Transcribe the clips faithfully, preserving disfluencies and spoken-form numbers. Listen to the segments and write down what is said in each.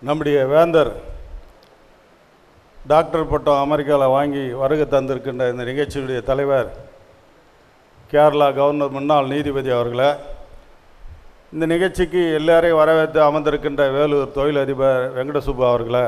நம்முடைய வேந்தர் டாக்டர் பட்டம் அமெரிக்காவில் வாங்கி வருகை தந்திருக்கின்ற இந்த நிகழ்ச்சியுடைய தலைவர் கேரளா கவர்னர் முன்னாள் நீதிபதி அவர்களை, இந்த நிகழ்ச்சிக்கு எல்லாரையும் வரவேற்று அமர்ந்திருக்கின்ற வேலூர் தொழிலதிபர் வெங்கடசுப்பு அவர்களை,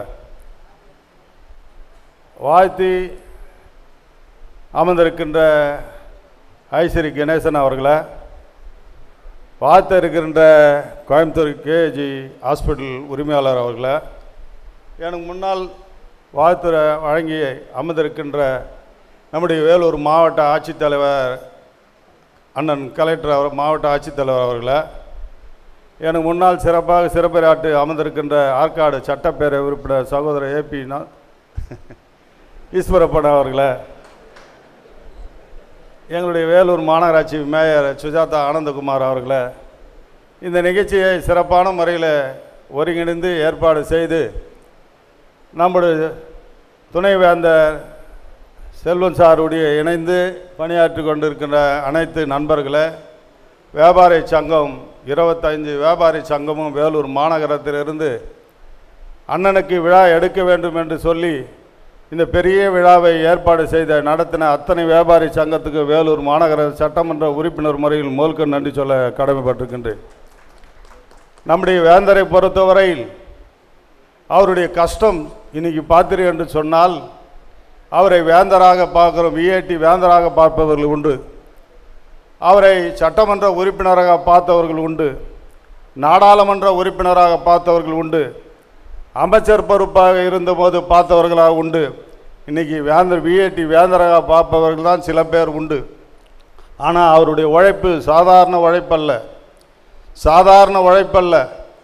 வாழ்த்தி அமர்ந்திருக்கின்ற ஐஸ்வரி கணேசன் அவர்களை, பார்த்து இருக்கின்ற கோயம்புத்தூர் கேஜி ஹாஸ்பிட்டல் உரிமையாளர் அவர்களை, எனக்கு முன்னால் வாழ்த்துறை வழங்கி அமர்ந்திருக்கின்ற நம்முடைய வேலூர் மாவட்ட ஆட்சித்தலைவர் அண்ணன் கலெக்டர் அவர் மாவட்ட ஆட்சித்தலைவர் அவர்களை, எனக்கு முன்னால் சிறப்பாக சிறப்புரையாற்றி அமர்ந்திருக்கின்ற ஆற்காடு சட்டப்பேரவை உறுப்பினர் சகோதரர் ஏபி ஈஸ்வரப்பன் அவர்களை, எங்களுடைய வேலூர் மாநகராட்சி மேயர் சுஜாதா ஆனந்தகுமார் அவர்களை, இந்த நிகழ்ச்சியை சிறப்பான முறையில் ஒருங்கிணைந்து ஏற்பாடு செய்து நம்முடைய துணைவேந்தர் செல்வன் சாருடைய இணைந்து பணியாற்றி கொண்டிருக்கின்ற அனைத்து நண்பர்களை, வியாபாரி சங்கம் இருபத்தைந்து வியாபாரி சங்கமும் வேலூர் மாநகரத்திலிருந்து அண்ணனுக்கு விழா எடுக்க வேண்டும் என்று சொல்லி இந்த பெரிய விழாவை ஏற்பாடு செய்த நடத்தின அத்தனை வியாபாரி சங்கத்துக்கு வேலூர் மாநகர சட்டமன்ற உறுப்பினர் முறையில் முதல்க நன்றி சொல்ல கடமைப்பட்டிருக்கின்றேன். நம்முடைய வேந்தரை பொறுத்தவரையில் அவருடைய கஷ்டம் இன்னைக்கு பார்த்தீர்கள் என்று சொன்னால், அவரை வேந்தராக பார்க்கிறோம், விஐடி வேந்தராக பார்ப்பவர்கள் உண்டு, அவரை சட்டமன்ற உறுப்பினராக பார்த்தவர்கள் உண்டு, நாடாளுமன்ற உறுப்பினராக பார்த்தவர்கள் உண்டு, அமைச்சர் பொறுப்பாக இருந்தபோது பார்த்தவர்களாக உண்டு. இன்றைக்கி வேந்தர் விஐடி வேந்தராக பார்ப்பவர்கள் தான் சில பேர் உண்டு. ஆனால் அவருடைய உழைப்பு சாதாரண உழைப்பல்ல, சாதாரண உழைப்பல்ல.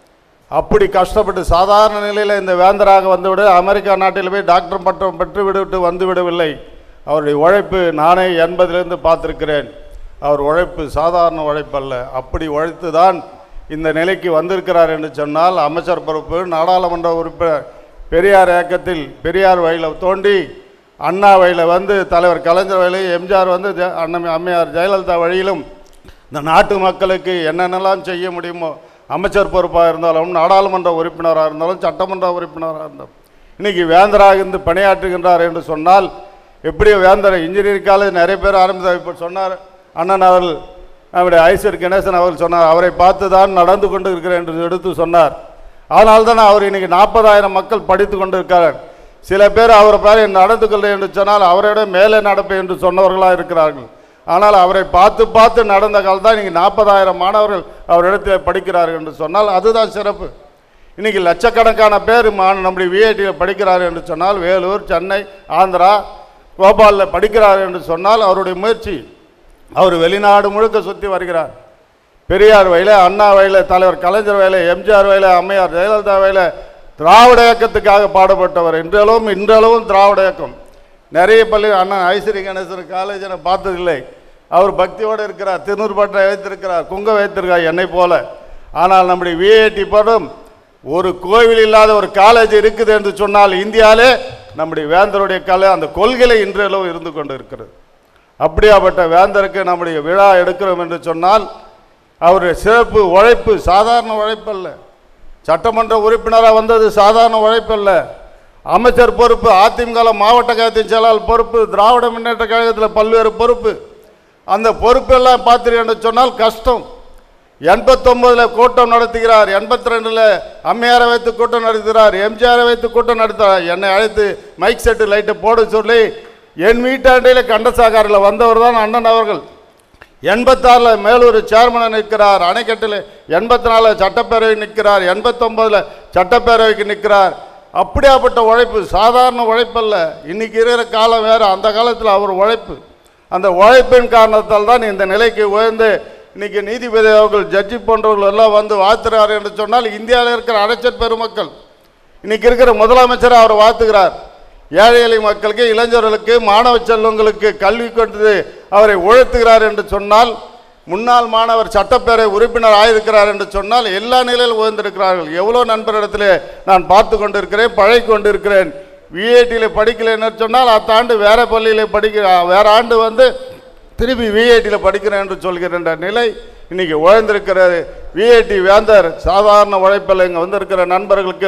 அப்படி கஷ்டப்பட்டு சாதாரண நிலையில் இந்த வேந்தராக வந்துவிட அமெரிக்கா நாட்டில் போய் டாக்டர் பட்டம் பெற்று விடுவிட்டு வந்து விடவில்லை. அவருடைய உழைப்பு நானே எண்பதிலிருந்து பார்த்துருக்கிறேன். அவர் உழைப்பு சாதாரண உழைப்பல்ல. அப்படி உழைத்து தான் இந்த நிலைக்கு வந்திருக்கிறார் என்று சொன்னால், அமைச்சர் பொறுப்பு, நாடாளுமன்ற உறுப்பினர், பெரியார் இயக்கத்தில் பெரியார் வழியில் தோண்டி அண்ணா வழியில் வந்து தலைவர் கலைஞர் வழியில் எம்ஜிஆர் வந்து அண்ணன் அம்மையார் ஜெயலலிதா வழியிலும் இந்த நாட்டு மக்களுக்கு என்னென்னலாம் செய்ய முடியுமோ, அமைச்சர் பொறுப்பாக இருந்தாலும், நாடாளுமன்ற உறுப்பினராக இருந்தாலும், சட்டமன்ற உறுப்பினராக இருந்தாலும், இன்றைக்கி வேந்தராக இருந்து பணியாற்றுகின்றார் என்று சொன்னால், எப்படி வேந்தர் இன்ஜினியரிங் காலேஜ் நிறைய பேர் ஆரம்பித்தார். இப்போ சொன்னார் அண்ணன் அவர்கள், நம்முடைய ஐஸ்வரி கணேசன் அவர்கள் சொன்னார், அவரை பார்த்து தான் நடந்து கொண்டு இருக்கிறேன் என்று எடுத்து சொன்னார். அதனால் தான் அவர் இன்றைக்கி நாற்பதாயிரம் மக்கள் படித்து கொண்டு இருக்கிறார். சில பேர் அவரை பேர் நடந்து கொள்ள என்று சொன்னால் அவரோட மேலே நடப்பேன் என்று சொன்னவர்களாக இருக்கிறார்கள். ஆனால் அவரை பார்த்து பார்த்து நடந்த காலம் தான் இன்றைக்கி நாற்பதாயிரம் மாணவர்கள் அவரிடத்தில் படிக்கிறார்கள் என்று சொன்னால் அதுதான் சிறப்பு. இன்றைக்கி லட்சக்கணக்கான பேர் நம்முடைய விஐடியில் படிக்கிறார் என்று சொன்னால், வேலூர், சென்னை, ஆந்திரா, போபாலில் படிக்கிறார் என்று சொன்னால் அவருடைய முயற்சி. அவர் வெளிநாடு முழுக்க சுற்றி வருகிறார். பெரியார் வயல, அண்ணா வயல, தலைவர் கலைஞர் வயல, எம்ஜிஆர் வயல, அம்மையார் ஜெயலலிதா வயல, திராவிட இயக்கத்துக்காக பாடுபட்டவர். இன்றளவும் இன்றளவும் திராவிட இயக்கம். நிறைய பள்ளி அண்ணன் ஐஸ்வரி கணேசன் காலேஜ் நான் பார்த்ததில்லை. அவர் பக்தியோடு இருக்கிறார், திருநூறு பட்டை வைத்திருக்கிறார், குங்க வைத்திருக்கார் என்னை போல. ஆனால் நம்முடைய விஐடி படம் ஒரு கோவில் இல்லாத ஒரு காலேஜ் இருக்குது என்று சொன்னால் இந்தியாவிலே நம்முடைய வேந்தருடைய கலை அந்த கொள்கை இன்றளவும் இருந்து கொண்டு இருக்கிறது. அப்படியாப்பட்ட வேந்தருக்கு நம்முடைய விழா எடுக்கிறோம் என்று சொன்னால் அவருடைய சிறப்பு உழைப்பு சாதாரண உழைப்பல்ல. சட்டமன்ற உறுப்பினராக வந்தது சாதாரண உழைப்பல்ல. அமைச்சர் பொறுப்பு, அதிமுக மாவட்ட கழகத்தின் செயலாளர் பொறுப்பு, திராவிட முன்னேற்ற கழகத்தில் பல்வேறு பொறுப்பு. அந்த பொறுப்பெல்லாம் பார்த்தீர்கள் என்று சொன்னால் கஷ்டம். எண்பத்தொம்பதில் கூட்டம் நடத்துகிறார், எண்பத்தி ரெண்டில் அம்மையாரை வைத்து கூட்டம் நடத்துகிறார், எம்ஜிஆரை வைத்து கூட்டம் நடத்துகிறார். என்னை அழைத்து மைக் செட்டு லைட்டை போட சொல்லி என் வீட்டாண்டையில் கண்டசாகாரில் வந்தவர் தான் அண்ணன் அவர்கள். எண்பத்தாறில் மேலூர் சேர்மனாக நிற்கிறார், அணைக்கட்டில் எண்பத்தி நாலில் சட்டப்பேரவை நிற்கிறார், எண்பத்தொம்பதில் சட்டப்பேரவைக்கு நிற்கிறார். அப்படியாப்பட்ட உழைப்பு சாதாரண உழைப்பல்ல. இன்றைக்கி இருக்கிற காலம் வேறு, அந்த காலத்தில் அவர் உழைப்பு. அந்த உழைப்பின் காரணத்தால் தான் இந்த நிலைக்கு உயர்ந்து இன்றைக்கி நீதிபதி அவர்கள், ஜட்ஜி போன்றவர்கள் எல்லாம் வந்து வாழ்த்துகிறார் என்று சொன்னால், இந்தியாவில் இருக்கிற அமைச்சர் பெருமக்கள் இன்றைக்கி இருக்கிற முதலமைச்சரை அவர் வாழ்த்துகிறார். ஏழை எளிய மக்களுக்கு, இளைஞர்களுக்கு, மாணவ செல்வங்களுக்கு கல்வி கொண்டு அவரை உழைத்துகிறார் என்று சொன்னால், முன்னாள் மாணவர் சட்டப்பேரவை உறுப்பினர் ஆயிருக்கிறார் என்று சொன்னால் எல்லா நிலையில் உயர்ந்திருக்கிறார்கள். எவ்வளோ நண்பரிடத்திலே நான் பார்த்து கொண்டிருக்கிறேன், பழகி கொண்டிருக்கிறேன். விஐடியில் படிக்கலை என்று சொன்னால் அடுத்த ஆண்டு வேறு பள்ளியில் படிக்கிற, வேறு ஆண்டு வந்து திருப்பி விஐடியில் படிக்கிறேன் என்று சொல்கிற நிலை இன்றைக்கி உயர்ந்திருக்கிறது. விஐடி வேந்தர் சாதாரண உழைப்பில் இங்கே வந்திருக்கிற நண்பர்களுக்கு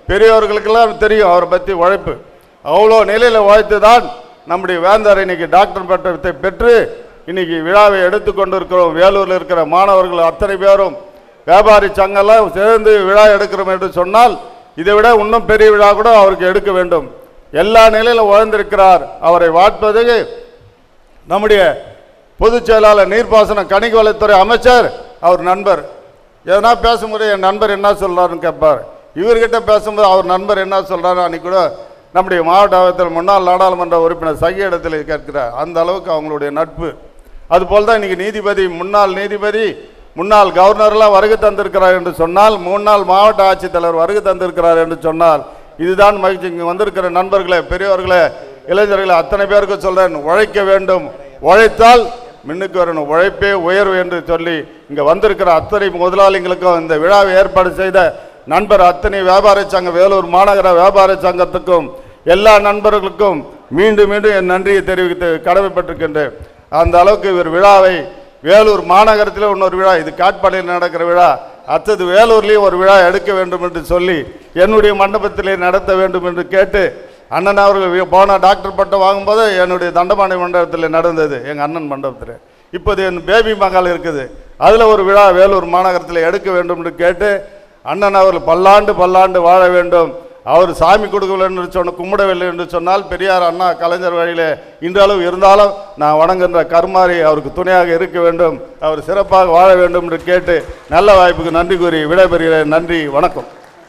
பெரியவர்களுக்கெல்லாம் தெரியும் அவரை பற்றி உழைப்பு. அவ்வளோ நிலையில் உழைத்து தான் நம்முடைய வேந்தர் இன்னைக்கு டாக்டர் பட்டத்தை பெற்று இன்னைக்கு விழாவை எடுத்து கொண்டு இருக்கிறோம். வேலூரில் இருக்கிற மாணவர்கள் அத்தனை பேரும் வியாபாரி சங்கெல்லாம் சேர்ந்து விழா எடுக்கிறோம் என்று சொன்னால் இதை விட இன்னும் பெரிய விழா கூட அவருக்கு எடுக்க வேண்டும். எல்லா நிலையில் உழைந்திருக்கிறார். அவரை வாழ்ப்பதற்கு நம்முடைய பொதுச் செயலாளர் நீர்ப்பாசன கணிகவளத்துறை அமைச்சர் அவர் நண்பர். எதனா பேசும்போது என் நண்பர் என்ன சொல்கிறாருன்னு கேட்பார். இவர்கிட்ட பேசும்போது அவர் நண்பர் என்ன சொல்கிறாரு அன்றைக்கி கூட நம்முடைய மாவட்டத்தில் முன்னாள் நாடாளுமன்ற உறுப்பினர் சகிய இடத்தில் கேட்கிறார். அந்த அளவுக்கு அவங்களுடைய நட்பு. அதுபோல் தான் இன்றைக்கி நீதிபதி முன்னாள் நீதிபதி முன்னாள் கவர்னர்லாம் வருகை தந்திருக்கிறார் என்று சொன்னால், முன்னாள் மாவட்ட ஆட்சித்தலைவர் வருகை தந்திருக்கிறார் என்று சொன்னால் இதுதான் மகிழ்ச்சி. இங்கே வந்திருக்கிற நண்பர்களே, பெரியவர்களே, இளைஞர்களே, அத்தனை பேருக்கு சொல்கிறேன், உழைக்க வேண்டும். உழைத்தால் மின்னுக்கு வரணும். உழைப்பே உயர்வு என்று சொல்லி இங்கே வந்திருக்கிற அத்தனை முதலாளிகளுக்கும் இந்த விழாவை ஏற்பாடு செய்த நண்பர் அத்தனை வியாபார சங்க வேலூர் மாநகர வியாபார சங்கத்துக்கும் எல்லா நண்பர்களுக்கும் மீண்டும் மீண்டும் என் நன்றியை தெரிவித்து கடமைப்பட்டிருக்கின்றேன். அந்த அளவுக்கு இவர் விழாவை வேலூர் மாநகரத்தில் இன்னொரு விழா, இது காட்பாடியில் நடக்கிற விழா, அடுத்தது வேலூர்லேயும் ஒரு விழா எடுக்க வேண்டும் என்று சொல்லி என்னுடைய மண்டபத்திலே நடத்த வேண்டும் என்று கேட்டு அண்ணன் அவர்கள் போன டாக்டர் பட்டம் வாங்கும்போது என்னுடைய தண்டபாணி மண்டபத்தில் நடந்தது, எங்கள் அண்ணன் மண்டபத்தில். இப்போது என் பேபி மகள் இருக்குது, அதில் ஒரு விழா வேலூர் மாநகரத்தில் எடுக்க வேண்டும் என்று கேட்டு அண்ணன் அவர்கள் பல்லாண்டு பல்லாண்டு வாழ வேண்டும். அவர் சாமி கொடுக்கவில்லை என்று சொன்ன கும்பிடவில்லை என்று சொன்னால் பெரியார் அண்ணா கலைஞர் வழியில் இன்றளவு இருந்தாலும் நான் வணங்குகின்ற கருமாறி அவருக்கு துணையாக இருக்க வேண்டும். அவர் சிறப்பாக வாழ வேண்டும் என்று கேட்டு நல்ல வாய்ப்புக்கு நன்றி கூறி விடைபெறுகிறேன். நன்றி, வணக்கம்.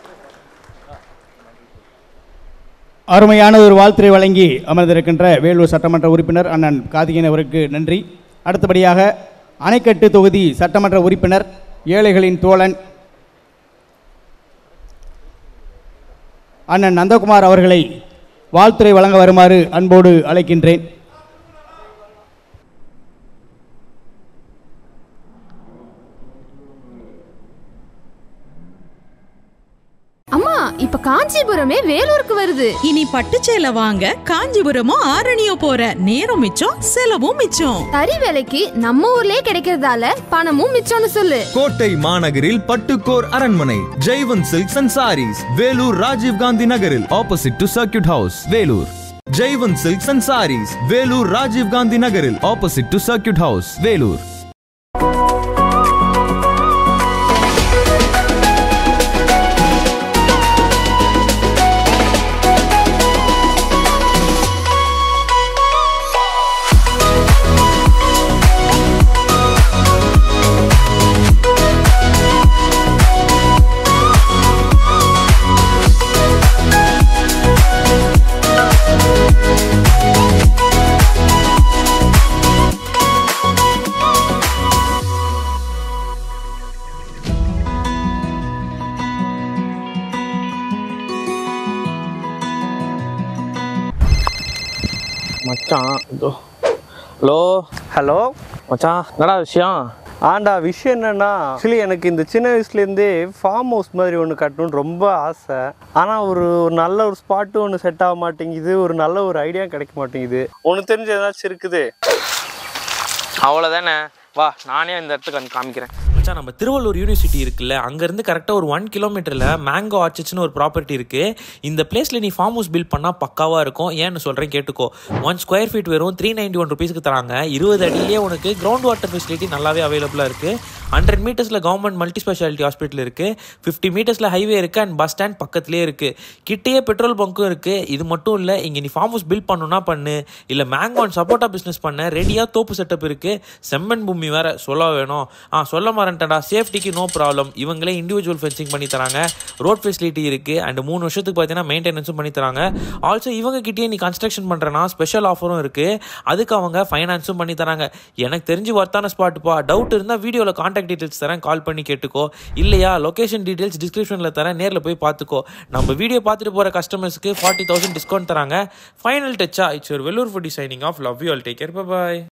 அருமையான ஒரு வாழ்த்துரை வழங்கி அமர்ந்திருக்கின்ற வேலூர் சட்டமன்ற உறுப்பினர் அண்ணன் கார்த்திகேயன் அவருக்கு நன்றி. அடுத்தபடியாக அணைக்கட்டு தொகுதி சட்டமன்ற உறுப்பினர் ஏழைகளின் தோழன் அண்ணன் நந்தகுமார் அவர்களை வாழ்த்துரை வழங்க வருமாறு அன்போடு அழைக்கின்றேன். அம்மா, இப்ப காஞ்சிபுரமே வேலூருக்கு வருது. இனி பட்டுச்சேலை வாங்க காஞ்சிபுரமோ ஆரணியோ போற நேரம் மிச்சம், செலவும் மிச்சம். தறி வேலைக்கு நம்ம ஊர்லயே கிடைக்கிறதால பணமும் மிச்சம்னு சொல்லு. கோட்டை மாநகரில் பட்டுக்கோர் அரண்மனை Jaywant silks and sarees, Vellore Rajiv Gandhi நகரில் opposite to circuit house, Vellore. Jaywant silks and sarees, Vellore Rajiv Gandhi நகரில் opposite to circuit house, Vellore. மச்சான், ஹலோ ஹலோ மச்சான், என்னடா விஷயம்? ஆண்டா, விஷயம் என்னன்னா, ஆக்சுவலி எனக்கு இந்த சின்ன வயசுலேருந்தே ஃபார்ம் ஹவுஸ் மாதிரி ஒன்று கட்டணும்னு ரொம்ப ஆசை. ஆனால் ஒரு ஒரு நல்ல ஒரு ஸ்பாட்டு ஒன்று செட் ஆக மாட்டேங்குது, ஒரு நல்ல ஒரு ஐடியா கிடைக்க மாட்டேங்குது. ஒன்று தெரிஞ்ச ஏதாச்சும் இருக்குது? அவ்வளோதானே, வா நானே இந்த இடத்துக்கு வந்து காமிக்கிறேன். மச்சான், நம்ம திருவள்ளூர் யூனிவர்சிட்டி இருக்குல்ல, அங்கேருந்து கரெக்டாக ஒரு ஒன் கிலோமீட்டரில் மேங்கோ ஆர்ச்சர்ட்ஸ்னு ஒரு ப்ராப்பர்ட்டி இருக்குது. இந்த பிளேஸில் நீ ஃபார்ம் ஹவுஸ் பில்ட் பண்ணால் பக்காவாக இருக்கும். ஏன்னு சொல்கிறேன் கேட்டுக்கோ. ஒன் ஸ்கொயர் ஃபீட் வெறும் த்ரீ நைன்டி ஒன் ருபீஸ்க்கு தராங்க. இருபது அடியிலேயே உனக்கு கிரவுண்ட் வாட்டர் ஃபெசிலிட்டி நல்லாவே அவைலபிளாக இருக்குது. ஹண்ட்ரட் மீட்டர்ஸில் கவர்மெண்ட் மல்டி ஸ்பெஷாலிட்டி ஹாஸ்பிட்டல் இருக்குது. ஃபிஃப்டி மீட்டர்ஸில் ஹைவே இருக்குது அண்ட் பஸ் ஸ்டாண்ட் பக்கத்துலேயே இருக்குது. கிட்டேயே பெட்ரோல் பங்க்கும் இருக்குது. இது மட்டும் இல்லை, இங்கே நீ ஃபார்ம் ஹவுஸ் பில்ட் பண்ணணுன்னா பண்ணு, இல்லை மேங்கோ அண்ட் சப்போட்டா பிஸ்னஸ் பண்ண ரெடியாக தோப்பு செட்டப் இருக்குது. செம்மண் பூமி வேறு சொல்ல வேணும். ஆ சொல்ல மாறேன்டா, சேஃப்டிக்கு நோ ப்ராப்ளம். இவங்களே இண்டிவிஜுவல் ஃபென்சிங் பண்ணி தராங்க. ரோட் ஃபெசிலிட்டி இருக்குது அண்ட் மூணு வருஷத்துக்கு பார்த்தீங்கன்னா மெயின்டெனன்ஸும் பண்ணி தராங்க. ஆல்சோ இவங்க கிட்டேயே நீ கன்ஸ்ட்ரக்ஷன் பண்ணுறனா ஸ்பெஷல் ஆஃபரும் இருக்குது. அதுக்கு அவங்க ஃபைனான்ஸும் பண்ணி தராங்க. எனக்கு தெரிஞ்சு ஒர்த்தான ஸ்பாட்டுப்பா. டவுட் இருந்தால் வீடியோவில் கான்டாக்ட் டீட்டெயில்ஸ் தரேன், கால் பண்ணி கேட்டுக்கோ. இல்லையா லொகேஷன் டீட்டெயில்ஸ் டிஸ்கிரிப்ஷனில் தரேன், நேரில் போய் பார்த்துக்கோ. நம்ம வீடியோ பார்த்துட்டு போகிற கஸ்டமர்ஸ்க்கு ஃபார்ட்டி தௌசண்ட் டிஸ்கவுண்ட் தராங்க. ஃபைனல் டச்சா it's your Vellore foodie signing off. Love you all, take care, bye bye.